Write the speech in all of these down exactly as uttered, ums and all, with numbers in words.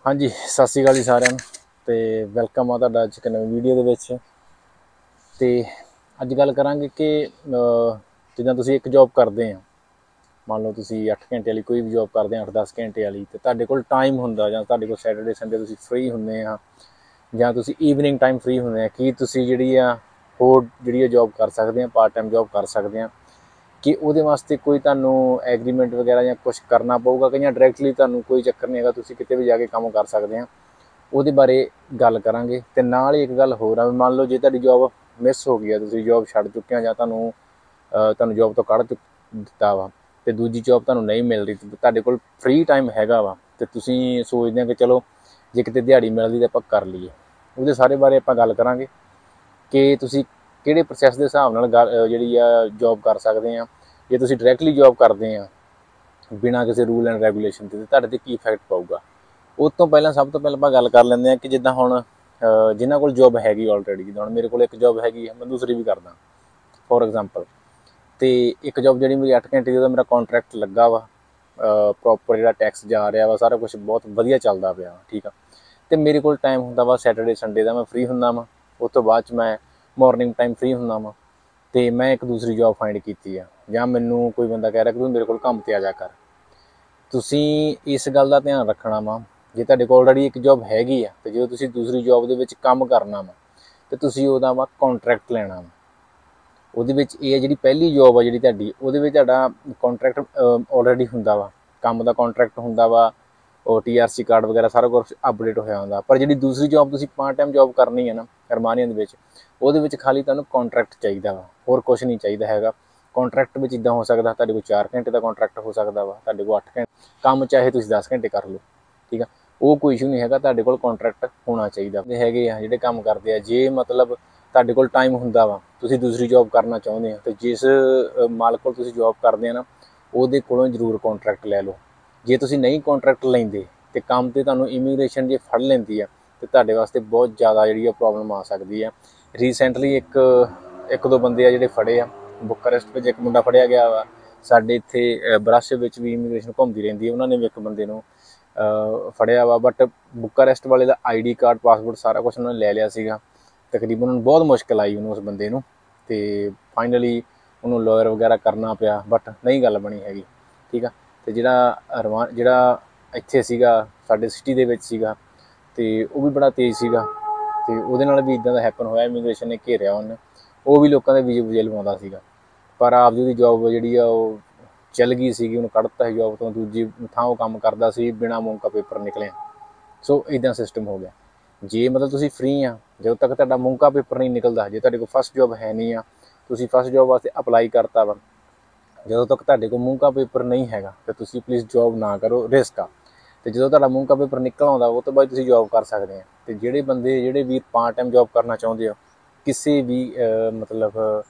हाँ जी, सत श्री अकाल जी सारिਆਂ ਨੂੰ ਤੇ ਵੈਲਕਮ ਆ ਤੁਹਾਡਾ ਅੱਜ ਇੱਕ ਨਵੀਂ ਵੀਡੀਓ ਦੇ ਵਿੱਚ। ਤੇ ਅੱਜ ਗੱਲ ਕਰਾਂਗੇ ਕਿ ਜਿੱਦਾਂ ਤੁਸੀਂ ਇੱਕ ਜੌਬ ਕਰਦੇ ਆ, ਮੰਨ ਲਓ ਤੁਸੀਂ ਅੱਠ ਘੰਟੇ ਵਾਲੀ ਕੋਈ ਵੀ ਜੌਬ ਕਰਦੇ ਆ, ਅੱਠ ਦਸ ਘੰਟੇ ਵਾਲੀ, ਤੇ ਤੁਹਾਡੇ ਕੋਲ ਟਾਈਮ ਹੁੰਦਾ ਜਾਂ ਤੁਹਾਡੇ ਕੋਲ ਸੈਟਰਡੇ ਸੰਡੇ ਤੁਸੀਂ ਫ੍ਰੀ ਹੁੰਦੇ ਆ ਜਾਂ ਤੁਸੀਂ ਈਵਨਿੰਗ ਟਾਈਮ ਫ੍ਰੀ ਹੁੰਦੇ ਆ, ਕੀ ਤੁਸੀਂ ਜਿਹੜੀ ਆ ਹੋਰ ਜਿਹੜੀ ਆ ਜੌਬ ਕਰ ਸਕਦੇ ਆ, ਪਾਰਟ ਟਾਈਮ ਜੌਬ ਕਰ ਸਕਦੇ ਆ कि ਉਹਦੇ ਵਾਸਤੇ ਕੋਈ ਤੁਹਾਨੂੰ ਐਗਰੀਮੈਂਟ ਵਗੈਰਾ ਜਾਂ ਕੁਛ ਕਰਨਾ ਪਊਗਾ ਕਿ ਜਾਂ ਡਾਇਰੈਕਟਲੀ ਤੁਹਾਨੂੰ ਕੋਈ ਚੱਕਰ ਨਹੀਂ ਹੈਗਾ, ਤੁਸੀਂ ਕਿਤੇ ਵੀ ਜਾ ਕੇ ਕੰਮ ਕਰ ਸਕਦੇ ਆ। ਉਹਦੇ ਬਾਰੇ ਗੱਲ ਕਰਾਂਗੇ। ਤੇ ਨਾਲ ਹੀ ਇੱਕ ਗੱਲ ਹੋਰ ਆ, ਮੰਨ ਲਓ ਜੇ ਤੁਹਾਡੀ ਜੌਬ ਮਿਸ ਹੋ ਗਈ ਆ, ਤੁਸੀਂ ਜੌਬ ਛੱਡ ਚੁੱਕੇ ਆ ਜਾਂ ਤੁਹਾਨੂੰ ਤੁਹਾਨੂੰ ਜੌਬ ਤੋਂ ਕੱਢ ਦਿੱਤਾ ਵਾ ਤੇ ਦੂਜੀ ਜੌਬ ਤੁਹਾਨੂੰ ਨਹੀਂ ਮਿਲ ਰਹੀ, ਤੇ ਤੁਹਾਡੇ ਕੋਲ ਫ੍ਰੀ ਟਾਈਮ ਹੈਗਾ ਵਾ ਤੇ ਤੁਸੀਂ ਸੋਚਦੇ ਆ ਕਿ ਚਲੋ ਜੇ ਕਿਤੇ ਦਿਹਾੜੀ ਮਿਲਦੀ ਤਾਂ ਆਪਾਂ ਕਰ ਲਈਏ। ਉਹਦੇ ਸਾਰੇ ਬਾਰੇ ਆਪਾਂ ਗੱਲ ਕਰਾਂਗੇ ਕਿ ਤੁਸੀਂ ਕਿਹੜੇ ਪ੍ਰੋਸੈਸ ਦੇ ਹਿਸਾਬ ਨਾਲ ਗੱਲ ਜਿਹੜੀ ਆ ਜੌਬ ਕਰ ਸਕਦੇ ਆ। ਜੇ ਤੁਸੀਂ ਡਾਇਰੈਕਟਲੀ ਜੌਬ ਕਰਦੇ ਆ ਬਿਨਾਂ ਕਿਸੇ ਰੂਲ ਐਂਡ ਰੈਗੂਲੇਸ਼ਨ ਦੇ, ਤੁਹਾਡੇ 'ਤੇ ਕੀ ਇਫੈਕਟ ਪਊਗਾ। ਉਸ ਤੋਂ ਪਹਿਲਾਂ ਸਭ ਤੋਂ ਪਹਿਲਾਂ ਆਪਾਂ ਗੱਲ ਕਰ ਲੈਂਦੇ ਹਾਂ ਕਿ ਜਿੱਦਾਂ ਹੁਣ ਜਿਨ੍ਹਾਂ ਕੋਲ ਜੌਬ ਹੈਗੀ ਆਲਰੇਡੀ, ਜਿੱਦਾਂ ਹੁਣ ਮੇਰੇ ਕੋਲ ਇੱਕ ਜੌਬ ਹੈਗੀ ਆ, ਮੈਂ ਦੂਸਰੀ ਵੀ ਕਰਦਾ ਫੋਰ ਐਗਜ਼ਾਮਪਲ। ਅਤੇ ਇੱਕ ਜੌਬ ਜਿਹੜੀ ਮੇਰੀ ਅੱਠ ਘੰਟੇ ਦੀ, ਉਹਦਾ ਮੇਰਾ ਕੋਂਟਰੈਕਟ ਲੱਗਾ ਵਾ, ਪ੍ਰੋਪਰ ਜਿਹੜਾ ਟੈਕਸ ਜਾ ਰਿਹਾ ਵਾ, ਸਾਰਾ ਕੁਛ ਬਹੁਤ ਵਧੀਆ ਚੱਲਦਾ ਪਿਆ, ਠੀਕ ਆ। ਅਤੇ ਮੇਰੇ ਕੋਲ ਟਾਈਮ ਹੁੰਦਾ ਵਾ ਸੈਟਰਡੇ ਸੰਡੇ ਦਾ, ਮੈਂ ਫ੍ਰੀ ਹੁੰਦਾ ਵਾ। ਉਸ ਤੋਂ ਬਾਅਦ 'ਚ ਮੈਂ ਮੋਰਨਿੰਗ ਟਾਈਮ ਫ੍ਰੀ ਹੁੰਦਾ ਵਾ ਅਤੇ ਮੈਂ ਇੱਕ ਦੂਸਰੀ ਜੌਬ ਫਾਈਂਡ ਕੀਤੀ ਆ, ਜਾਂ ਮੈਨੂੰ ਕੋਈ ਬੰਦਾ ਕਹਿ ਰਿਹਾ ਕਿ ਤੂੰ ਮੇਰੇ ਕੋਲ ਕੰਮ 'ਤੇ ਆ ਜਾ ਕਰ। ਤੁਸੀਂ ਇਸ ਗੱਲ ਦਾ ਧਿਆਨ ਰੱਖਣਾ ਵਾ, ਜੇ ਤੁਹਾਡੇ ਕੋਲ ਆਲਰੇਡੀ ਇੱਕ ਜੌਬ ਹੈਗੀ ਆ ਅਤੇ ਜਦੋਂ ਤੁਸੀਂ ਦੂਸਰੀ ਜੌਬ ਦੇ ਵਿੱਚ ਕੰਮ ਕਰਨਾ ਵਾ ਅਤੇ ਤੁਸੀਂ ਉਹਦਾ ਵਾ ਕੋਂਟਰੈਕਟ ਲੈਣਾ ਵਾ। ਉਹਦੇ ਵਿੱਚ ਇਹ ਹੈ, ਜਿਹੜੀ ਪਹਿਲੀ ਜੌਬ ਆ ਜਿਹੜੀ ਤੁਹਾਡੀ, ਉਹਦੇ ਵਿੱਚ ਤੁਹਾਡਾ ਕੋਂਟਰੈਕਟ ਆਲਰੇਡੀ ਹੁੰਦਾ ਵਾ, ਕੰਮ ਦਾ ਕੋਂਟਰੈਕਟ ਹੁੰਦਾ ਵਾ, ਉਹ ਟੀ ਆਰ ਸੀ ਕਾਰਡ ਵਗੈਰਾ ਸਾਰਾ ਕੁਛ ਅਪਡੇਟ ਹੋਇਆ ਹੁੰਦਾ। ਪਰ ਜਿਹੜੀ ਦੂਸਰੀ ਜੌਬ ਤੁਸੀਂ ਪਾਰਟ ਟਾਈਮ ਜੌਬ ਕਰਨੀ ਹੈ ਨਾ ਅਰਮਾਨੀਆ ਦੇ ਵਿੱਚ, ਉਹਦੇ ਵਿੱਚ ਖਾਲੀ ਤੁਹਾਨੂੰ ਕੋਂਟਰੈਕਟ ਚਾਹੀਦਾ ਵਾ, ਹੋਰ ਕੁਛ ਨਹੀਂ ਚਾਹੀਦਾ ਹੈਗਾ। ਕੋਂਟਰੈਕਟ ਵਿੱਚ ਇੱਦਾਂ ਹੋ ਸਕਦਾ ਤੁਹਾਡੇ ਕੋਲ ਚਾਰ ਘੰਟੇ ਦਾ ਕੋਂਟਰੈਕਟ ਹੋ ਸਕਦਾ ਵਾ, ਤੁਹਾਡੇ ਕੋਲ ਅੱਠ ਘੰਟੇ ਕੰਮ ਚਾਹੇ ਤੁਸੀਂ ਦਸ ਘੰਟੇ ਕਰ ਲਓ, ਠੀਕ ਆ। ਉਹ ਕੋਈ ਇਸ਼ੂ ਨਹੀਂ ਹੈਗਾ, ਤੁਹਾਡੇ ਕੋਲ ਕੋਂਟਰੈਕਟ ਹੋਣਾ ਚਾਹੀਦਾ। ਹੈਗੇ ਆ ਜਿਹੜੇ ਕੰਮ ਕਰਦੇ ਆ, ਜੇ ਮਤਲਬ ਤੁਹਾਡੇ ਕੋਲ ਟਾਈਮ ਹੁੰਦਾ ਵਾ, ਤੁਸੀਂ ਦੂਸਰੀ ਜੌਬ ਕਰਨਾ ਚਾਹੁੰਦੇ ਆ, ਅਤੇ ਜਿਸ ਮਾਲਕ ਕੋਲ ਤੁਸੀਂ ਜੌਬ ਕਰਦੇ ਆ ਨਾ, ਉਹਦੇ ਕੋਲੋਂ ਜ਼ਰੂਰ ਕੋਂਟਰੈਕਟ ਲੈ ਲਓ। ਜੇ ਤੁਸੀਂ ਨਹੀਂ ਕੋਂਟਰੈਕਟ ਲੈਂਦੇ ਅਤੇ ਕੰਮ 'ਤੇ ਤੁਹਾਨੂੰ ਇਮੀਗ੍ਰੇਸ਼ਨ ਜੇ ਫੜ ਲੈਂਦੀ ਆ ਅਤੇ ਤੁਹਾਡੇ ਵਾਸਤੇ ਬਹੁਤ ਜ਼ਿਆਦਾ ਜਿਹੜੀ ਆ ਪ੍ਰੋਬਲਮ ਆ ਸਕਦੀ ਆ। ਰੀਸੈਂਟਲੀ ਇੱਕ ਇੱਕ ਦੋ ਬੰਦੇ ਆ ਜਿਹੜੇ ਫੜੇ ਆ ਬੁਕਾਰੈਸਟ ਵਿੱਚ, ਇੱਕ ਮੁੰਡਾ ਫੜਿਆ ਗਿਆ ਵਾ। ਸਾਡੇ ਇੱਥੇ ਬਰੱਸ਼ ਵਿੱਚ ਵੀ ਇਮੀਗ੍ਰੇਸ਼ਨ ਘੁੰਮਦੀ ਰਹਿੰਦੀ ਹੈ, ਉਹਨਾਂ ਨੇ ਵੀ ਇੱਕ ਬੰਦੇ ਨੂੰ ਫੜਿਆ ਵਾ। ਬਟ ਬੁਕਾਰੈਸਟ ਵਾਲੇ ਦਾ ਆਈ ਡੀ ਕਾਰਡ, ਪਾਸਪੋਰਟ ਸਾਰਾ ਕੁਛ ਉਹਨਾਂ ਨੇ ਲੈ ਲਿਆ ਸੀਗਾ। ਤਕਰੀਬਨ ਉਹਨੂੰ ਬਹੁਤ ਮੁਸ਼ਕਿਲ ਆਈ ਉਹਨੂੰ, ਉਸ ਬੰਦੇ ਨੂੰ, ਅਤੇ ਫਾਈਨਲੀ ਉਹਨੂੰ ਲਾਇਰ ਵਗੈਰਾ ਕਰਨਾ ਪਿਆ, ਬਟ ਨਹੀਂ ਗੱਲ ਬਣੀ ਹੈਗੀ, ਠੀਕ ਆ। ਅਤੇ ਜਿਹੜਾ ਰਵਾ ਜਿਹੜਾ ਇੱਥੇ ਸੀਗਾ ਸਾਡੇ ਸਿਟੀ ਦੇ ਵਿੱਚ ਸੀਗਾ, ਅਤੇ ਉਹ ਵੀ ਬੜਾ ਤੇਜ਼ ਸੀਗਾ, ਅਤੇ ਉਹਦੇ ਨਾਲ ਵੀ ਇੱਦਾਂ ਦਾ ਹੈਪਨ ਹੋਇਆ। ਇਮੀਗ੍ਰੇਸ਼ਨ ਨੇ ਘੇਰਿਆ ਉਹਨੇ, ਉਹ ਵੀ ਲੋਕਾਂ ਦੇ ਵੀਜ਼ੇ ਵੂਜ਼ੇ ਲਵਾਉਂਦਾ ਸੀਗਾ, ਪਰ ਆਪ ਦੀ ਜੌਬ ਜਿਹੜੀ ਆ ਉਹ ਚੱਲ ਗਈ ਸੀਗੀ, ਉਹਨੂੰ ਕੱਢ ਦਿੱਤਾ ਸੀ ਜੌਬ ਤੋਂ। ਦੂਜੀ ਥਾਂ ਉਹ ਕੰਮ ਕਰਦਾ ਸੀ, ਬਿਨਾਂ ਮੌਕਾ ਪੇਪਰ ਨਿਕਲਿਆ। ਸੋ ਇੱਦਾਂ ਸਿਸਟਮ ਹੋ ਗਿਆ। ਜੇ ਮਤਲਬ ਤੁਸੀਂ ਫ੍ਰੀ ਆ, ਜਦੋਂ ਤੱਕ ਤੁਹਾਡਾ ਮੌਕਾ ਪੇਪਰ ਨਹੀਂ ਨਿਕਲਦਾ, ਜੇ ਤੁਹਾਡੇ ਕੋਲ ਫਸਟ ਜੌਬ ਹੈ ਨਹੀਂ ਆ, ਤੁਸੀਂ ਫਸਟ ਜੌਬ ਵਾਸਤੇ ਅਪਲਾਈ ਕਰਤਾ ਵਾ, ਜਦੋਂ ਤੱਕ ਤੁਹਾਡੇ ਕੋਲ ਮੌਕਾ ਪੇਪਰ ਨਹੀਂ ਹੈਗਾ ਤਾਂ ਤੁਸੀਂ ਪਲੀਜ਼ ਜੌਬ ਨਾ ਕਰੋ, ਰਿਸਕ ਆ। ਅਤੇ ਜਦੋਂ ਤੁਹਾਡਾ ਮੌਕਾ ਪੇਪਰ ਨਿਕਲ ਆਉਂਦਾ, ਉਹ ਤੋਂ ਬਾਅਦ ਤੁਸੀਂ ਜੌਬ ਕਰ ਸਕਦੇ ਆ। ਅਤੇ ਜਿਹੜੇ ਬੰਦੇ ਜਿਹੜੇ ਵੀਰ ਪਾਰਟ ਟਾਈਮ ਜੌਬ ਕਰਨਾ ਚਾਹੁੰਦੇ ਆ, ਕਿਸੇ ਵੀ ਮਤਲਬ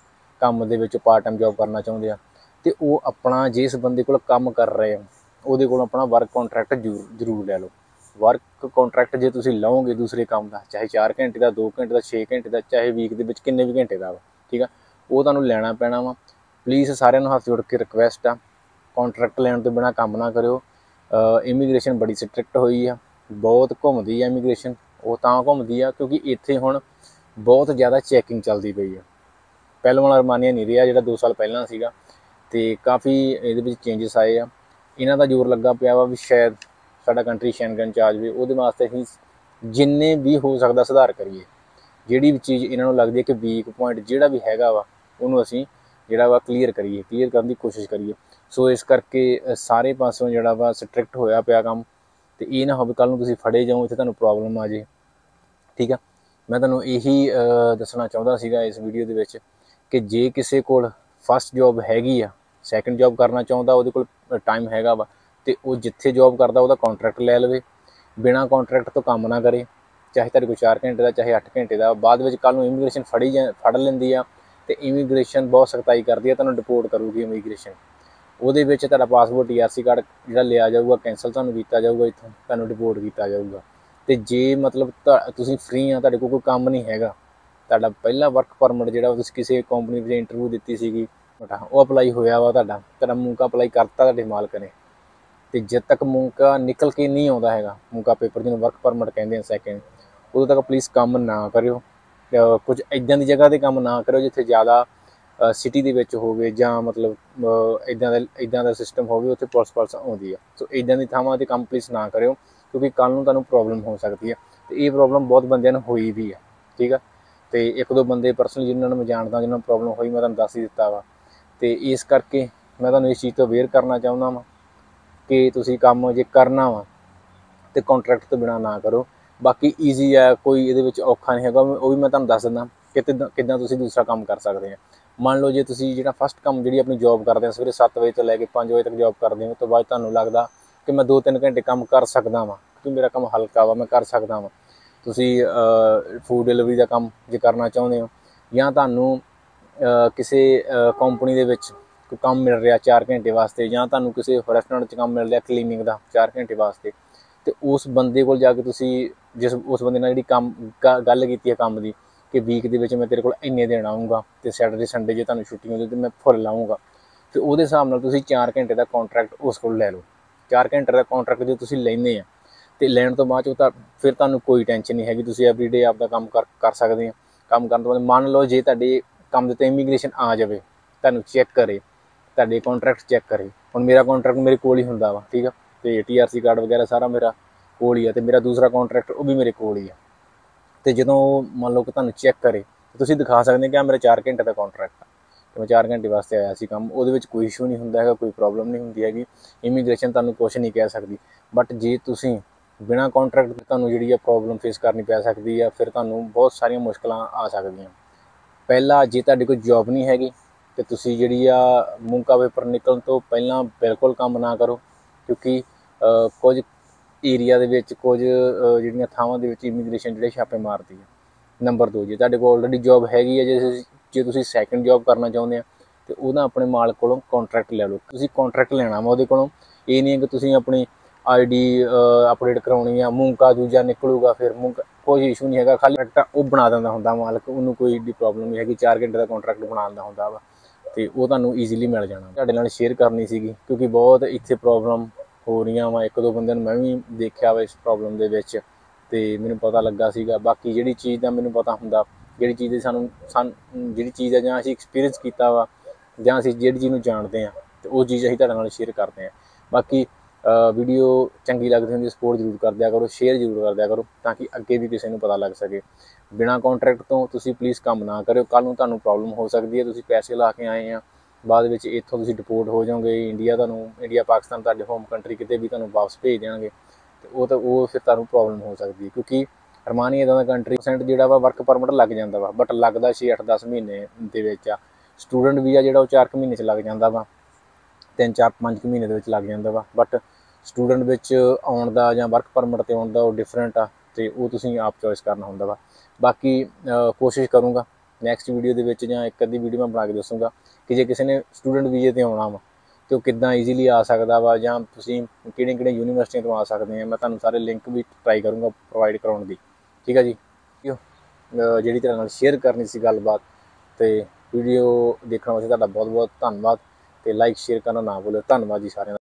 ਕੰਮ ਦੇ ਵਿੱਚ ਪਾਰਟ ਟਾਈਮ ਜੌਬ ਕਰਨਾ ਚਾਹੁੰਦੇ ਆ, ਅਤੇ ਉਹ ਆਪਣਾ ਜਿਸ ਬੰਦੇ ਕੋਲ ਕੰਮ ਕਰ ਰਹੇ ਆ ਉਹਦੇ ਕੋਲ ਆਪਣਾ ਵਰਕ ਕੋਂਟਰੈਕਟ ਜ਼ਰੂਰ ਜ਼ਰੂਰ ਲੈ ਲਓ। ਵਰਕ ਕੋਂਟਰੈਕਟ ਜੇ ਤੁਸੀਂ ਲਓਗੇ ਦੂਸਰੇ ਕੰਮ ਦਾ, ਚਾਹੇ ਚਾਰ ਘੰਟੇ ਦਾ, ਦੋ ਘੰਟੇ ਦਾ, ਛੇ ਘੰਟੇ ਦਾ, ਚਾਹੇ ਵੀਕ ਦੇ ਵਿੱਚ ਕਿੰਨੇ ਵੀ ਘੰਟੇ ਦਾ ਵਾ, ਠੀਕ ਆ, ਉਹ ਤੁਹਾਨੂੰ ਲੈਣਾ ਪੈਣਾ ਵਾ। ਪਲੀਜ਼ ਸਾਰਿਆਂ ਨੂੰ ਹੱਥ ਜੋੜ ਕੇ ਰਿਕੁਐਸਟ ਆ, ਕੋਂਟਰੈਕਟ ਲੈਣ ਤੋਂ ਬਿਨਾਂ ਕੰਮ ਨਾ ਕਰਿਓ। ਇਮੀਗ੍ਰੇਸ਼ਨ ਬੜੀ ਸਟ੍ਰਿਕਟ ਹੋਈ ਆ, ਬਹੁਤ ਘੁੰਮਦੀ ਆ ਇਮੀਗ੍ਰੇਸ਼ਨ। ਉਹ ਤਾਂ ਘੁੰਮਦੀ ਆ ਕਿਉਂਕਿ ਇੱਥੇ ਹੁਣ ਬਹੁਤ ਜ਼ਿਆਦਾ ਚੈਕਿੰਗ ਚੱਲਦੀ ਪਈ ਆ। ਪਹਿਲਾਂ ਵਾਲਾ ਅਰਮਾਨੀਆ ਨਹੀਂ ਰਿਹਾ ਜਿਹੜਾ ਦੋ ਸਾਲ ਪਹਿਲਾਂ ਸੀਗਾ, ਅਤੇ ਕਾਫੀ ਇਹਦੇ ਵਿੱਚ ਚੇਂਜਸ ਆਏ ਆ। ਇਹਨਾਂ ਦਾ ਜ਼ੋਰ ਲੱਗਾ ਪਿਆ ਵਾ ਵੀ ਸ਼ਾਇਦ ਸਾਡਾ ਕੰਟਰੀ ਸ਼ੈਂਗਨ 'ਚ ਆ ਜਾਵੇ, ਉਹਦੇ ਵਾਸਤੇ ਅਸੀਂ ਜਿੰਨੇ ਵੀ ਹੋ ਸਕਦਾ ਸੁਧਾਰ ਕਰੀਏ। ਜਿਹੜੀ ਵੀ ਚੀਜ਼ ਇਹਨਾਂ ਨੂੰ ਲੱਗਦੀ ਹੈ ਕਿ ਵੀਕ ਪੁਆਇੰਟ ਜਿਹੜਾ ਵੀ ਹੈਗਾ ਵਾ, ਉਹਨੂੰ ਅਸੀਂ ਜਿਹੜਾ ਵਾ ਕਲੀਅਰ ਕਰੀਏ, ਕਲੀਅਰ ਕਰਨ ਦੀ ਕੋਸ਼ਿਸ਼ ਕਰੀਏ। ਸੋ ਇਸ ਕਰਕੇ ਸਾਰੇ ਪਾਸੋਂ ਜਿਹੜਾ ਵਾ ਸਟ੍ਰਿਕਟ ਹੋਇਆ ਪਿਆ ਕੰਮ, ਅਤੇ ਇਹ ਨਾ ਹੋਵੇ ਕੱਲ੍ਹ ਨੂੰ ਤੁਸੀਂ ਫੜੇ ਜਾਓ, ਇੱਥੇ ਤੁਹਾਨੂੰ ਪ੍ਰੋਬਲਮ ਆ ਜੇ, ਠੀਕ ਆ। ਮੈਂ ਤੁਹਾਨੂੰ ਇਹੀ ਦੱਸਣਾ ਚਾਹੁੰਦਾ ਸੀਗਾ ਇਸ ਵੀਡੀਓ ਦੇ ਵਿੱਚ ਕਿ ਜੇ ਕਿਸੇ ਕੋਲ ਫਸਟ ਜੌਬ ਹੈਗੀ ਆ, ਸੈਕਿੰਡ ਜੌਬ ਕਰਨਾ ਚਾਹੁੰਦਾ, ਉਹਦੇ ਕੋਲ ਟਾਈਮ ਹੈਗਾ ਵਾ, ਅਤੇ ਉਹ ਜਿੱਥੇ ਜੌਬ ਕਰਦਾ ਉਹਦਾ ਕੋਂਟਰੈਕਟ ਲੈ ਲਵੇ, ਬਿਨਾਂ ਕੋਂਟਰੈਕਟ ਤੋਂ ਕੰਮ ਨਾ ਕਰੇ, ਚਾਹੇ ਤੁਹਾਡੇ ਕੋਲ ਚਾਰ ਘੰਟੇ ਦਾ, ਚਾਹੇ ਅੱਠ ਘੰਟੇ ਦਾ। ਬਾਅਦ ਵਿੱਚ ਕੱਲ੍ਹ ਨੂੰ ਇਮੀਗ੍ਰੇਸ਼ਨ ਫੜੀ ਜਾ ਫੜ ਲੈਂਦੀ ਆ, ਅਤੇ ਇਮੀਗ੍ਰੇਸ਼ਨ ਬਹੁਤ ਸਖਤਾਈ ਕਰਦੀ ਆ, ਤੁਹਾਨੂੰ ਡਿਪੋਰਟ ਕਰੂਗੀ ਇਮੀਗ੍ਰੇਸ਼ਨ। ਉਹਦੇ ਵਿੱਚ ਤੁਹਾਡਾ passport, T R C card ਜਿਹੜਾ ਲਿਆ ਜਾਊਗਾ, ਕੈਂਸਲ ਤੁਹਾਨੂੰ ਕੀਤਾ ਜਾਊਗਾ, ਇੱਥੋਂ ਤੁਹਾਨੂੰ ਡਿਪੋਰਟ ਕੀਤਾ ਜਾਊਗਾ। ਅਤੇ ਜੇ ਮਤਲਬ ਤੁਸੀਂ ਫ੍ਰੀ ਆ, ਤੁਹਾਡੇ ਕੋਲ ਕੋਈ ਕੰਮ ਨਹੀਂ ਹੈਗਾ, ਤੁਹਾਡਾ ਪਹਿਲਾ ਵਰਕ ਪਰਮਿਟ ਜਿਹੜਾ ਤੁਸੀਂ ਕਿਸੇ ਕੰਪਨੀ ਵਿੱਚ ਇੰਟਰਵਿਊ ਦਿੱਤੀ ਸੀਗੀ, ਉਹ ਅਪਲਾਈ ਹੋਇਆ ਵਾ, ਤੁਹਾਡਾ ਤੁਹਾਡਾ ਮੌਕਾ ਅਪਲਾਈ ਕਰਤਾ ਤੁਹਾਡੇ ਮਾਲਕ ਨੇ, ਤੇ ਜਦ ਤੱਕ ਮੌਕਾ ਨਿਕਲ ਕੇ ਨਹੀਂ ਆਉਂਦਾ ਹੈਗਾ, ਮੌਕਾ ਪੇਪਰ ਜਿਹਨੂੰ ਵਰਕ ਪਰਮਿਟ ਕਹਿੰਦੇ ਆ ਸੈਕਿੰਡ, ਉਦੋਂ ਤੱਕ ਪਲੀਜ਼ ਕੰਮ ਨਾ ਕਰਿਓ। ਕੁਝ ਇੱਦਾਂ ਦੀ ਜਗ੍ਹਾ 'ਤੇ ਕੰਮ ਨਾ ਕਰਿਓ ਜਿੱਥੇ ਜ਼ਿਆਦਾ ਸਿਟੀ ਦੇ ਵਿੱਚ ਹੋਵੇ, ਜਾਂ ਮਤਲਬ ਇੱਦਾਂ ਦਾ ਇੱਦਾਂ ਦਾ ਸਿਸਟਮ ਹੋਵੇ ਉੱਥੇ ਪੁਲਿਸ ਪੁਲਿਸ ਆਉਂਦੀ ਆ। ਸੋ ਇੱਦਾਂ ਦੀ ਥਾਵਾਂ 'ਤੇ ਕੰਮ ਪਲੀਜ਼ ਨਾ ਕਰਿਓ, ਕਿਉਂਕਿ ਕੱਲ੍ਹ ਨੂੰ ਤੁਹਾਨੂੰ ਪ੍ਰੋਬਲਮ ਹੋ ਸਕਦੀ ਹੈ। ਅਤੇ ਇਹ ਪ੍ਰੋਬਲਮ ਬਹੁਤ ਬੰਦਿਆਂ ਨੂੰ ਹੋਈ ਵੀ ਆ, ਠੀਕ ਆ। ਅਤੇ ਇੱਕ ਦੋ ਬੰਦੇ ਪਰਸਨਲੀ ਜਿਨ੍ਹਾਂ ਨੂੰ ਮੈਂ ਜਾਣਦਾ, ਜਿਹਨਾਂ ਨੂੰ ਪ੍ਰੋਬਲਮ ਹੋਈ, ਮੈਂ ਤੁਹਾਨੂੰ ਦੱਸ ਹੀ ਦਿੱਤਾ ਵਾ। ਅਤੇ ਇਸ ਕਰਕੇ ਮੈਂ ਤੁਹਾਨੂੰ ਇਸ ਚੀਜ਼ ਤੋਂ ਅਵੇਅਰ ਕਰਨਾ ਚਾਹੁੰਦਾ ਵਾਂ ਕਿ ਤੁਸੀਂ ਕੰਮ ਜੇ ਕਰਨਾ ਵਾ ਅਤੇ ਕੰਟਰੈਕਟ ਤੋਂ ਬਿਨਾਂ ਨਾ ਕਰੋ। ਬਾਕੀ ਈਜ਼ੀ ਹੈ, ਕੋਈ ਇਹਦੇ ਵਿੱਚ ਔਖਾ ਨਹੀਂ ਹੈਗਾ, ਉਹ ਵੀ ਮੈਂ ਤੁਹਾਨੂੰ ਦੱਸ ਦਿੰਦਾ ਕਿ ਕਿੱਦਾਂ ਕਿੱਦਾਂ ਤੁਸੀਂ ਦੂਸਰਾ ਕੰਮ ਕਰ ਸਕਦੇ ਆ। ਮੰਨ ਲਓ ਜੇ ਤੁਸੀਂ ਜਿਹੜਾ ਫਸਟ ਕੰਮ ਜਿਹੜੀ ਆਪਣੀ ਜੋਬ ਕਰਦੇ ਆ, ਸਵੇਰੇ ਸੱਤ ਵਜੇ ਤੋਂ ਲੈ ਕੇ ਪੰਜ ਵਜੇ ਤੱਕ ਜੋਬ ਕਰਦੇ ਹੋ, ਉਸ ਤੋਂ ਬਾਅਦ ਤੁਹਾਨੂੰ ਲੱਗਦਾ ਕਿ ਮੈਂ ਦੋ ਤਿੰਨ ਘੰਟੇ ਕੰਮ ਕਰ ਸਕਦਾ ਵਾਂ ਕਿਉਂਕਿ ਮੇਰਾ ਕੰਮ ਹਲਕਾ ਵਾ, ਮੈਂ ਕਰ ਸਕਦਾ ਵਾਂ। ਤੁਸੀਂ ਫੂਡ ਡਿਲੀਵਰੀ ਦਾ ਕੰਮ ਜੇ ਕਰਨਾ ਚਾਹੁੰਦੇ ਹੋ, ਜਾਂ ਤੁਹਾਨੂੰ ਕਿਸੇ ਕੰਪਨੀ ਦੇ ਵਿੱਚ ਕੋਈ ਕੰਮ ਮਿਲ ਰਿਹਾ ਚਾਰ ਘੰਟੇ ਵਾਸਤੇ, ਜਾਂ ਤੁਹਾਨੂੰ ਕਿਸੇ ਰੈਸਟੋਰੈਂਟ 'ਚ ਕੰਮ ਮਿਲ ਰਿਹਾ ਕਲੀਨਿੰਗ ਦਾ ਚਾਰ ਘੰਟੇ ਵਾਸਤੇ, ਅਤੇ ਉਸ ਬੰਦੇ ਕੋਲ ਜਾ ਕੇ ਤੁਸੀਂ ਜਿਸ ਉਸ ਬੰਦੇ ਨਾਲ ਜਿਹੜੀ ਕੰਮ ਗ ਗੱਲ ਕੀਤੀ ਹੈ ਕੰਮ ਦੀ ਕਿ ਵੀਕ ਦੇ ਵਿੱਚ ਮੈਂ ਤੇਰੇ ਕੋਲ ਇੰਨੇ ਦਿਨ ਆਊਂਗਾ ਅਤੇ ਸੈਟਰਡੇ ਸੰਡੇ ਜੇ ਤੁਹਾਨੂੰ ਛੁੱਟੀ ਹੁੰਦੀ ਤਾਂ ਮੈਂ ਫੁੱਲ ਲਾਊਂਗਾ, ਅਤੇ ਉਹਦੇ ਹਿਸਾਬ ਨਾਲ ਤੁਸੀਂ ਚਾਰ ਘੰਟੇ ਦਾ ਕੋਂਟਰੈਕਟ ਉਸ ਕੋਲ ਲੈ ਲਓ। ਚਾਰ ਘੰਟੇ ਦਾ ਕੋਂਟਰੈਕਟ ਜੇ ਤੁਸੀਂ ਲੈਂਦੇ ਆ ਅਤੇ ਲੈਣ ਤੋਂ ਬਾਅਦ 'ਚ ਤਾਂ ਫਿਰ ਤੁਹਾਨੂੰ ਕੋਈ ਟੈਨਸ਼ਨ ਨਹੀਂ ਹੈਗੀ, ਤੁਸੀਂ ਐਵਰੀਡੇ ਆਪਦਾ ਕੰਮ ਕਰ ਕਰ ਸਕਦੇ ਆ। ਕੰਮ ਕਰਨ ਤੋਂ ਬਾਅਦ ਮੰਨ ਲਓ ਜੇ ਤੁਹਾਡੇ ਕੰਮ ਦੇ ਉੱਤੇ ਇਮੀਗ੍ਰੇਸ਼ਨ ਆ ਜਾਵੇ, ਤੁਹਾਨੂੰ ਚੈੱਕ ਕਰੇ, ਤੁਹਾਡੇ ਕੋਂਟਰੈਕਟ ਚੈੱਕ ਕਰੇ। ਹੁਣ ਮੇਰਾ ਕੋਂਟਰੈਕਟ ਮੇਰੇ ਕੋਲ ਹੀ ਹੁੰਦਾ ਵਾ, ਠੀਕ ਆ, ਅਤੇ ਟੀ ਆਰ ਸੀ ਕਾਰਡ ਵਗੈਰਾ ਸਾਰਾ ਮੇਰਾ ਕੋਲ ਹੀ ਆ, ਅਤੇ ਮੇਰਾ ਦੂਸਰਾ ਕੋਂਟਰੈਕਟ ਉਹ ਵੀ ਮੇਰੇ ਕੋਲ ਹੀ ਆ। ਅਤੇ ਜਦੋਂ ਮੰਨ ਲਓ ਕਿ ਤੁਹਾਨੂੰ ਚੈੱਕ ਕਰੇ, ਤੁਸੀਂ ਦਿਖਾ ਸਕਦੇ ਕਿ ਆ ਮੇਰਾ ਚਾਰ ਘੰਟੇ ਦਾ ਕੋਂਟਰੈਕਟ ਆ, ਅਤੇ ਮੈਂ ਚਾਰ ਘੰਟੇ ਵਾਸਤੇ ਆਇਆ ਸੀ ਕੰਮ, ਉਹਦੇ ਵਿੱਚ ਕੋਈ ਇਸ਼ੂ ਨਹੀਂ ਹੁੰਦਾ ਹੈਗਾ, ਕੋਈ ਪ੍ਰੋਬਲਮ ਨਹੀਂ ਹੁੰਦੀ ਹੈਗੀ। ਇਮੀਗ੍ਰੇਸ਼ਨ ਤੁਹਾਨੂੰ ਕੁਛ ਨਹੀਂ ਕਹਿ ਸਕਦੀ। ਬਟ ਜੇ ਤੁਸੀਂ ਬਿਨਾਂ ਕੋਂਟਰੈਕਟ ਦੇ ਤੁਹਾਨੂੰ ਜਿਹੜੀ ਆ ਪ੍ਰੋਬਲਮ ਫੇਸ ਕਰਨੀ ਪੈ ਸਕਦੀ ਆ, ਫਿਰ ਤੁਹਾਨੂੰ ਬਹੁਤ ਸਾਰੀਆਂ ਮੁਸ਼ਕਲਾਂ ਆ ਸਕਦੀਆਂ। ਪਹਿਲਾ, ਜੇ ਤੁਹਾਡੀ ਕੋਈ ਜੋਬ ਨਹੀਂ ਹੈਗੀ ਅਤੇ ਤੁਸੀਂ ਜਿਹੜੀ ਆ ਮੌਕਾ ਪੇਪਰ ਨਿਕਲਣ ਤੋਂ ਪਹਿਲਾਂ ਬਿਲਕੁਲ ਕੰਮ ਨਾ ਕਰੋ, ਕਿਉਂਕਿ ਕੁਝ ਏਰੀਆ ਦੇ ਵਿੱਚ ਕੁਝ ਜਿਹੜੀਆਂ ਥਾਵਾਂ ਦੇ ਵਿੱਚ ਇਮੀਗ੍ਰੇਸ਼ਨ ਜਿਹੜੇ ਛਾਪੇ ਮਾਰਦੀ ਹੈ। ਨੰਬਰ ਦੋ, ਜੇ ਤੁਹਾਡੇ ਕੋਲ ਆਲਰੇਡੀ ਜੋਬ ਹੈਗੀ ਹੈ, ਜੇ ਜੇ ਤੁਸੀਂ ਸੈਕਿੰਡ ਜੋਬ ਕਰਨਾ ਚਾਹੁੰਦੇ ਆ ਅਤੇ ਉਹਦਾ ਆਪਣੇ ਮਾਲਕ ਕੋਲੋਂ ਕੋਂਟਰੈਕਟ ਲੈ ਲਓ। ਤੁਸੀਂ ਕੋਂਟਰੈਕਟ ਲੈਣਾ ਵਾ ਉਹਦੇ ਕੋਲੋਂ, ਇਹ ਨਹੀਂ ਹੈ ਕਿ ਤੁਸੀਂ ਆਪਣੀ ਆਈ ਡੀ ਅਪਡੇਟ ਕਰਾਉਣੀ ਆ, ਮੌਕਾ ਦੂਜਾ ਨਿਕਲੂਗਾ ਫਿਰ ਮੌਕਾ, ਕੋਈ ਇਸ਼ੂ ਨਹੀਂ ਹੈਗਾ। ਖਾਲੀ ਕੋਂਟਰੈਕਟ ਉਹ ਬਣਾ ਦਿੰਦਾ ਹੁੰਦਾ ਮਾਲਕ, ਉਹਨੂੰ ਕੋਈ ਏਡੀ ਪ੍ਰੋਬਲਮ ਨਹੀਂ ਹੈਗੀ। ਚਾਰ ਘੰਟੇ ਦਾ ਕੋਂਟਰੈਕਟ ਬਣਾ ਦਿੰਦਾ ਹੁੰਦਾ ਵਾ, ਅਤੇ ਉਹ ਤੁਹਾਨੂੰ ਈਜ਼ੀਲੀ ਮਿਲ ਜਾਣਾ। ਤੁਹਾਡੇ ਨਾਲ ਸ਼ੇਅਰ ਕਰਨੀ ਸੀਗੀ ਕਿਉਂਕਿ ਬਹੁਤ ਇੱਥੇ ਪ੍ਰੋਬਲਮ ਹੋ ਰਹੀਆਂ ਵਾ, ਇੱਕ ਦੋ ਬੰਦਿਆਂ ਨੂੰ ਮੈਂ ਵੀ ਦੇਖਿਆ ਵਾ ਇਸ ਪ੍ਰੋਬਲਮ ਦੇ ਵਿੱਚ, ਅਤੇ ਮੈਨੂੰ ਪਤਾ ਲੱਗਾ ਸੀਗਾ। ਬਾਕੀ ਜਿਹੜੀ ਚੀਜ਼ ਦਾ ਮੈਨੂੰ ਪਤਾ ਹੁੰਦਾ, ਜਿਹੜੀ ਚੀਜ਼ ਦੀ ਸਾਨੂੰ ਸਾਨੂੰ ਜਿਹੜੀ ਚੀਜ਼ ਆ ਜਾਂ ਅਸੀਂ ਐਕਸਪੀਰੀਅੰਸ ਕੀਤਾ ਵਾ, ਜਾਂ ਅਸੀਂ ਜਿਹੜੀ ਚੀਜ਼ ਨੂੰ ਜਾਣਦੇ ਹਾਂ, ਅਤੇ ਉਹ ਚੀਜ਼ ਅਸੀਂ ਤੁਹਾਡੇ ਨਾਲ ਸ਼ੇਅਰ ਕਰਦੇ ਹਾਂ। ਬਾਕੀ ਵੀਡੀਓ ਚੰਗੀ ਲੱਗਦੀ ਹੁੰਦੀ ਸਪੋਰਟ ਜ਼ਰੂਰ ਕਰ ਦਿਆ ਕਰੋ, ਸ਼ੇਅਰ ਜ਼ਰੂਰ ਕਰ ਦਿਆ ਕਰੋ, ਤਾਂ ਕਿ ਅੱਗੇ ਵੀ ਕਿਸੇ ਨੂੰ ਪਤਾ ਲੱਗ ਸਕੇ। ਬਿਨਾਂ ਕੋਂਟਰੈਕਟ ਤੋਂ ਤੁਸੀਂ ਪਲੀਜ਼ ਕੰਮ ਨਾ ਕਰਿਓ, ਕੱਲ੍ਹ ਨੂੰ ਤੁਹਾਨੂੰ ਪ੍ਰੋਬਲਮ ਹੋ ਸਕਦੀ ਹੈ। ਤੁਸੀਂ ਪੈਸੇ ਲਾ ਕੇ ਆਏ ਆ, ਬਾਅਦ ਵਿੱਚ ਇੱਥੋਂ ਤੁਸੀਂ ਡਿਪੋਰਟ ਹੋ ਜਾਓਗੇ, ਇੰਡੀਆ ਤੁਹਾਨੂੰ ਇੰਡੀਆ ਪਾਕਿਸਤਾਨ ਤੁਹਾਡੇ ਹੋਮ ਕੰਟਰੀ ਕਿਤੇ ਵੀ ਤੁਹਾਨੂੰ ਵਾਪਸ ਭੇਜ ਦੇਣਗੇ, ਅਤੇ ਉਹ ਤਾਂ ਉਹ ਫਿਰ ਤੁਹਾਨੂੰ ਪ੍ਰੋਬਲਮ ਹੋ ਸਕਦੀ ਹੈ। ਕਿਉਂਕਿ ਅਰਮਾਨੀ ਇੱਦਾਂ ਦਾ ਕੰਟਰੀ ਪਰਸੈਂਟ ਜਿਹੜਾ ਵਾ ਵਰਕ ਪਰਮਿਟ ਲੱਗ ਜਾਂਦਾ ਵਾ, ਬਟ ਲੱਗਦਾ ਛੇ ਅੱਠ ਦਸ ਮਹੀਨੇ ਦੇ ਵਿੱਚ ਆ। ਸਟੂਡੈਂਟ ਵੀਜ਼ਾ ਜਿਹੜਾ ਉਹ ਚਾਰ ਕੁ ਮਹੀਨੇ 'ਚ ਲੱਗ ਜਾਂਦਾ ਵਾ, ਤਿੰਨ ਚਾਰ ਪੰਜ ਕੁ ਮਹੀਨੇ ਦੇ ਵਿੱਚ ਲੱਗ ਜਾਂਦਾ ਵਾ। ਬਟ ਸਟੂਡੈਂਟ ਵਿੱਚ ਆਉਣ ਦਾ ਜਾਂ ਵਰਕ ਪਰਮਿਟ 'ਤੇ ਆਉਣ ਦਾ ਉਹ ਡਿਫਰੈਂਟ ਆ, ਅਤੇ ਉਹ ਤੁਸੀਂ ਆਪ ਚੋਇਸ ਕਰਨਾ ਹੁੰਦਾ ਵਾ। ਬਾਕੀ ਕੋਸ਼ਿਸ਼ ਕਰੂੰਗਾ ਨੈਕਸਟ ਵੀਡੀਓ ਦੇ ਵਿੱਚ, ਜਾਂ ਇੱਕ ਅੱਧੀ ਵੀਡੀਓ ਮੈਂ ਬਣਾ ਕੇ ਦੱਸੂੰਗਾ ਕਿ ਜੇ ਕਿਸੇ ਨੇ ਸਟੂਡੈਂਟ ਵੀਜ਼ੇ 'ਤੇ ਆਉਣਾ ਵਾ ਅਤੇ ਉਹ ਕਿੱਦਾਂ ਈਜ਼ੀਲੀ ਆ ਸਕਦਾ ਵਾ, ਜਾਂ ਤੁਸੀਂ ਕਿਹੜੀਆਂ ਕਿਹੜੀਆਂ ਯੂਨੀਵਰਸਿਟੀਆਂ ਤੋਂ ਆ ਸਕਦੇ ਆ। ਮੈਂ ਤੁਹਾਨੂੰ ਸਾਰੇ ਲਿੰਕ ਵੀ ਟਰਾਈ ਕਰੂੰਗਾ ਪ੍ਰੋਵਾਈਡ ਕਰਾਉਣ ਦੀ, ਠੀਕ ਹੈ ਜੀ। ਜਿਹੜੀ ਤੁਹਾਡੇ ਨਾਲ ਸ਼ੇਅਰ ਕਰਨੀ ਸੀ ਗੱਲਬਾਤ, ਅਤੇ ਵੀਡੀਓ ਦੇਖਣ ਵਾਸਤੇ ਤੁਹਾਡਾ ਬਹੁਤ ਬਹੁਤ ਧੰਨਵਾਦ, ਅਤੇ ਲਾਈਕ ਸ਼ੇਅਰ ਕਰਨਾ ਨਾ ਭੁੱਲਿਓ। ਧੰਨਵਾਦ ਜੀ ਸਾਰਿਆਂ ਦਾ।